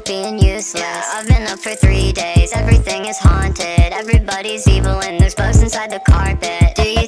being useless. Yeah, I've been up for 3 days, everything is haunted. Everybody's evil and there's bugs inside the carpet. Do you